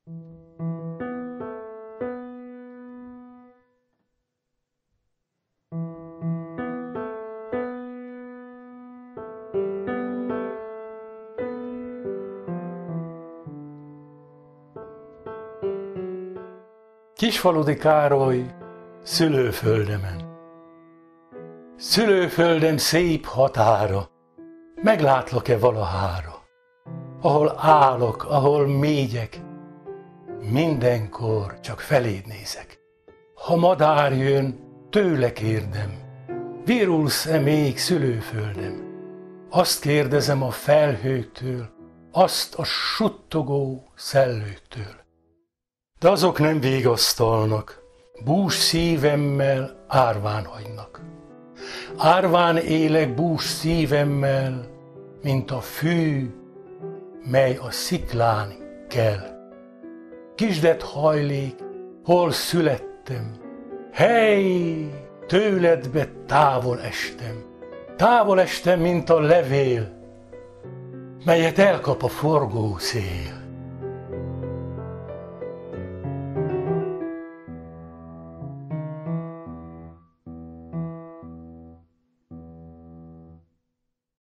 Kisfaludy Károly szülőföldemen. Szülőföldem szép határa, meglátlak-e valahára? Ahol állok, ahol mégyek, mindenkor csak feléd nézek. Ha madár jön, tőle kérdem, virulsz-e még szülőföldem? Azt kérdezem a felhőktől, azt a suttogó szellőktől. De azok nem vigasztalnak, bús szívemmel árván hagynak. Árván élek bús szívemmel, mint a fű, mely a sziklán kell. Kisdet hajlék, hol születtem, hely, tőledbe távol estem, mint a levél, melyet elkap a forgó szél.